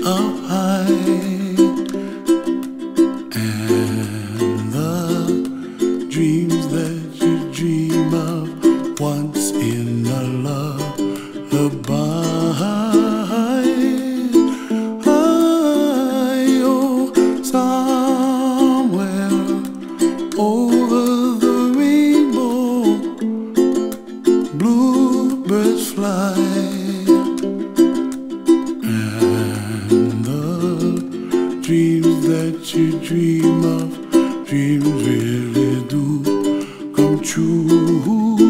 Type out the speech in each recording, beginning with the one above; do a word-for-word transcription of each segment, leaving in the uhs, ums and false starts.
up high, and the dreams that you dream of once in a lullaby. Oh, somewhere over the rainbow, bluebirds fly. Dreams that you dream of, dreams really do come true.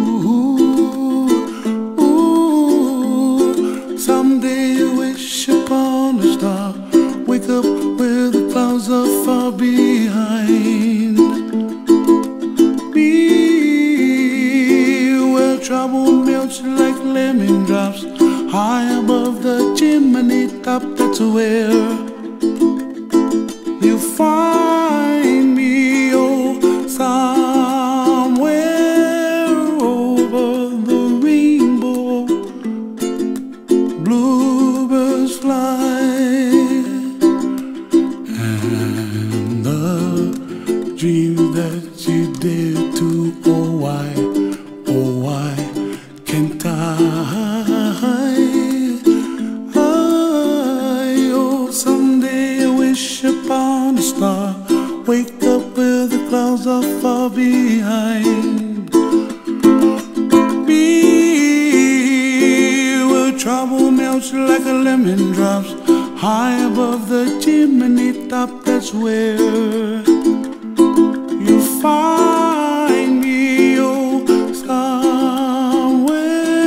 Ooh, someday you wish upon a star, wake up where the clouds are far behind. Be where trouble melts like lemon drops, high above the chimney top. That's where you find me, oh, somewhere over the rainbow, bluebirds fly, and the dreams that you dare to, oh why, oh why can't I? Upon a star, wake up where the clouds are far behind. Be where trouble melts like a lemon drops, high above the chimney top. That's where you find me, oh, somewhere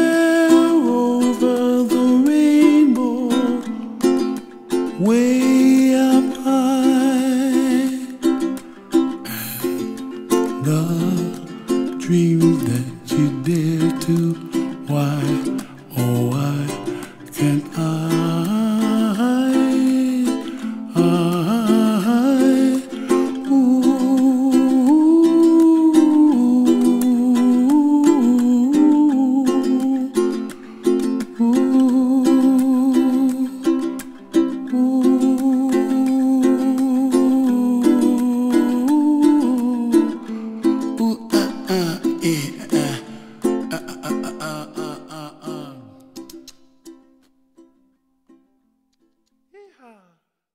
over the rainbow, way